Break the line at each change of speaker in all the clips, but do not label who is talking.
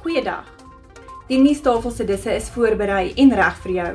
Goeiedag. Die nuustafel se disse is voorberei en reg vir jou.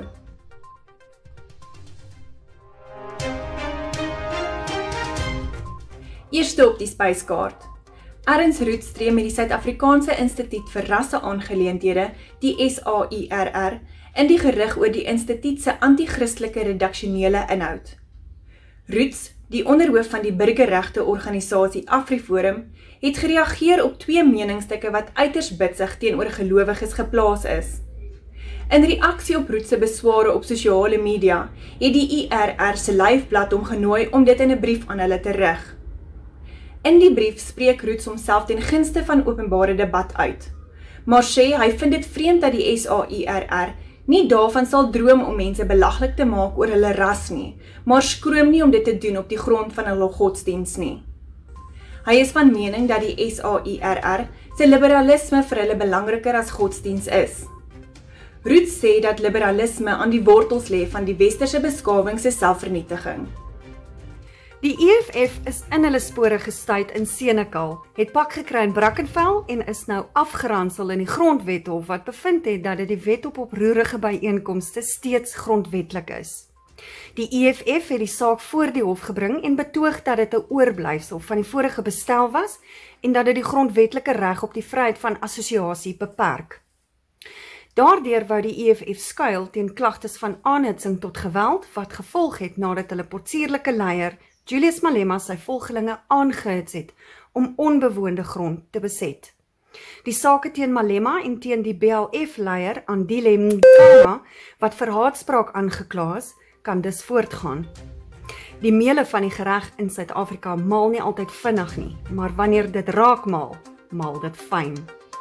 Eerste op die spyskaart. Arends Roets tree met die Suid-Afrikaanse Instituut vir Rasseaangeleenthede, die SAIRR, in die gerig oor die instituut se anti-christelike redaksionele inhoud. Roets, die onderhoof van die burgerregte organisasie AfriForum, het gereageer op 2 meningsstukke wat uiters bitsig teenoor gelowiges geplaas is. In reaksie op Roets se besware op sosiale media, het die IRR se lyfblad hom genooi om dit in 'n brief aan hulle te rig. In die brief spreek Roets homself ten gunste van openbare debat uit, maar sê hy vind dit vreemd dat die SAIRR nie daarvan sal droom om mense belaglik te maak oor hulle ras nie, maar skroom nie om dit te doen op die grond van hulle godsdiens nie. Hy is van mening dat die SAIRR se liberalisme vir hulle belangriker as godsdiens is. Roets sê dat liberalisme aan die wortels lê van die westerse beskawing se selfvernietiging.
Die EFF is in hulle spore gestuit in Senekal, het pak gekry in Brackenfell en is nou afgeransel in die Grondwethof wat bevind het dat dit die wet op oproerige byeenkomste steeds grondwetlik is. Die EFF het die saak voor die hof gebring en betoog dat dit 'n oorblyfsel van die vorige bestel was en dat dit die grondwetlike reg op die vryheid van assosiasie beperk. Daardeur wou die EFF skuil teen klagtes van aanhitsing tot geweld wat gevolg het nadat hulle potsierlike leier Julius Malema sy volgelinge aangehits het om onbewoonde grond te beset. Die sake teen Malema en teen die BLF-leier Andile Mngoma, wat vir haatspraak aangekla is, kan dus voortgaan. Die meele van die gereg in Suid-Afrika maal nie altyd vinnig nie, maar wanneer dit raak maal dit fyn.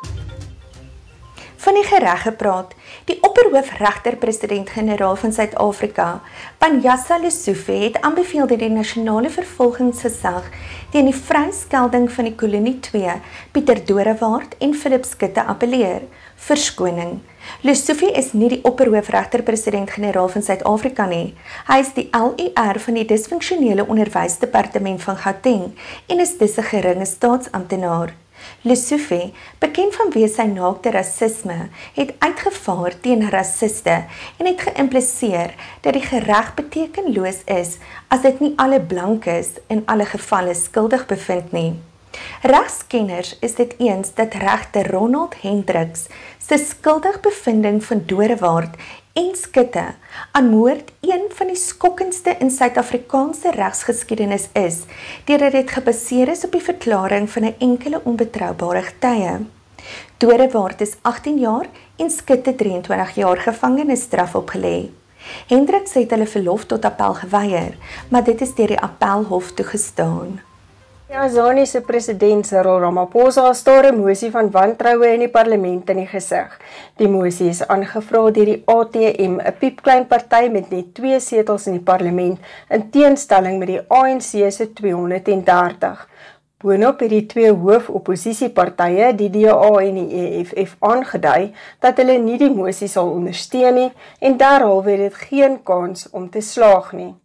Van die gereg gepraat, die opperhoofregter-president-generaal van Suid-Afrika, Panjasa Lesufi, het aanbeveel dat die nasionale vervolgingsgesag teen die vryskelding van die Kolonie 2, Pieter Dorewaard en Philip Skutte appeleer. Verskoning. Lesufi is nie die opperhoofregter-president-generaal van Suid-Afrika nie. Hy is die LER van die disfunksionele onderwysdepartement van Gauteng en is dus 'n geringe staatsamptenaar. Lesufi, bekend vanweë sy naakte rasisme, het uitgevaar teen rassiste en het geïmpliseer dat die gereg betekenloos is as dit nie alle blankes in alle gevalle skuldig bevind nie. Regskenners is dit eens dat regter Ronald Hendricks se skuldigbevinding van Dorewaard en Skutte aan moord een van die skokkendste in Suid-Afrikaanse regsgeskiedenis is, deurdat dit gebaseer is op die verklaring van 'n enkele onbetroubare getuie. Dorewaard is 18 jaar en Skutte 23 jaar gevangenisstraf opgelê. Hendricks het hulle verlof tot appel geweier, maar dit is deur die appelhof toegestaan.
Die Tanzaniese president Cyril Ramaphosa staar 'n mosie van wantroue in die parlement in die gesig. Die mosie is aangevra deur die ATM, 'n piepklein party met net 2 setels in die parlement, in teenstelling met die ANC se 230. Boonop het die 2 hoofopposisiepartye, die DA en die EFF, aangedui dat hulle nie die mosie sal ondersteun nie en derhalwe het dit geen kans om te slaag nie.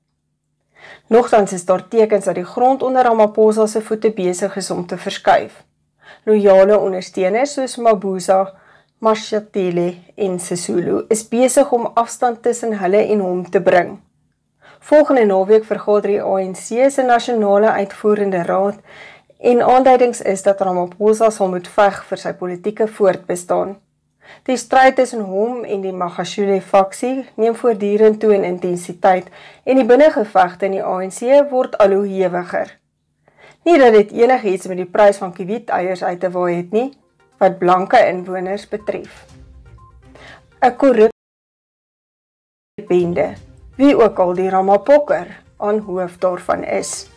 Nogtans is daar tekens dat die grond onder Ramaphosa se voete besig is om te verskuif. Loyale ondersteuners soos Mabuza, Mashatile en Sisulu is besig om afstand tussen hulle en hom te bring. Volgende naweek vergader die ANC se nasionale uitvoerende raad en aanduidings is dat Ramaphosa sal moet veg vir sy politieke voortbestaan. Die stryd tussen hom en die Magashule-faksie neem voortdurend toe in intensiteit en die binnengevegte in die ANC word al hoe hewiger. Nie dat dit enigiets met die prys van kiwieteiers uit te waai het nie, wat blanke inwoners betref. 'n korrupte bende, wie ook al die Ramapoker aan hoof daarvan is.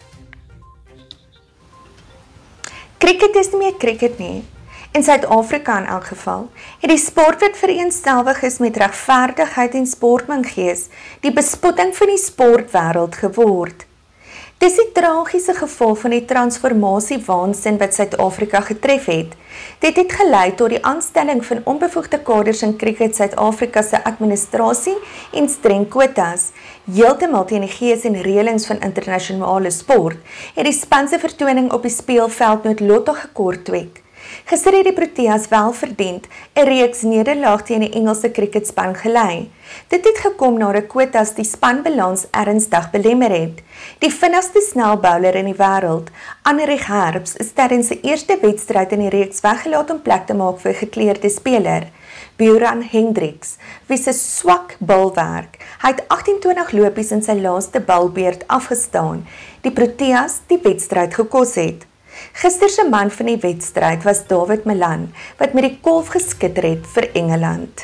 Cricket is nie meer cricket nie. In Suid-Afrika in elk geval, het die sport wat vereenselwig is met regverdigheid en sportmangees, die bespotting van die sportwêreld geword. Dis die tragiese gevolg van die transformasiewaansin wat Suid-Afrika getref het. Dit het gelei tot die aanstelling van onbevoegde kaders in cricket Suid-Afrika se administrasie en streng kwotas. Heeltemal teen die gees en reëlings van internasionale sport, het die span se vertoning op die speelveld noodlottig gekortwek. Gister het die Proteas welverdiend 'n reeks nederlaag teen die Engelse cricketspan gelei. Dit het gekom nadat quotas die spanbalans ernstig belemmer het. Die vinnigste snelbouler in die wêreld, Anrich Herbst, is tydens sy eerste wedstryd in die reeks weggelaat om plek te maak vir 'n gekleurde speler, Bjorn Hendricks, wie se swak balwerk. Hy het 28 lopies in sy laaste balbeurt afgestaan, die Proteas die wedstryd gekos het. Gister se man van die wedstryd was David Milan, wat met die kolf geskitter het vir Engeland.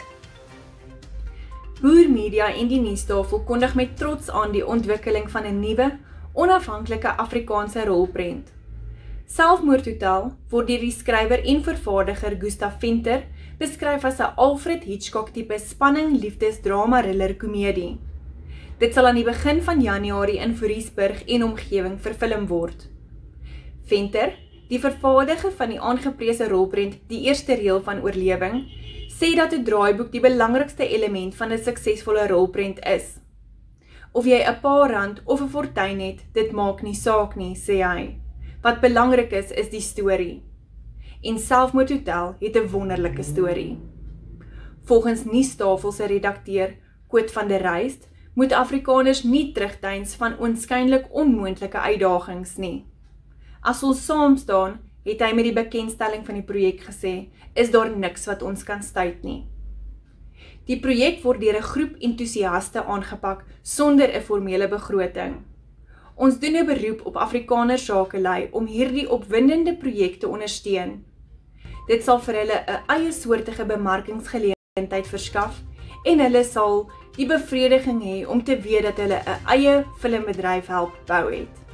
Boer Media en die nuustafel kondig met trots aan die ontwikkeling van 'n nuwe, onafhanklike Afrikaanse rolprent. Selfmoordhotel word deur die skrywer en vervaardiger Gustav Venter beskryf as 'n Alfred Hitchcock tipe spanning liefdesdrama thriller komedie. Dit sal aan die begin van Januarie in Voorriesburg en omgewing verfilm word. Venter, die vervaardiger van die aangeprese rolprent Die Eerste Reël van Oorlewing, sê dat 'n draaiboek die belangrikste element van 'n suksesvolle rolprent is. Of jy 'n paar rand of 'n fortuin het, dit maak nie saak nie, sê hy. Wat belangrik is die storie. En Selfmoordhotel het 'n wonderlike storie. Volgens nuustafel se redakteur, Koot van der Rys, moet Afrikaners nie terugdeins van oënskynlik onmoontlike uitdagings nie. As ons saam staan, het hy met die bekendstelling van die projek gesê, is daar niks wat ons kan stuit nie. Die projek word deur 'n groep entoesiaste aangepak sonder 'n formele begroting. Ons doen 'n beroep op Afrikaner sakelei om hierdie opwindende projek te ondersteun. Dit sal vir hulle 'n eie soortige bemarkingsgeleentheid verskaf en hulle sal die bevrediging hê om te weet dat hulle 'n eie filmbedryf help bou het.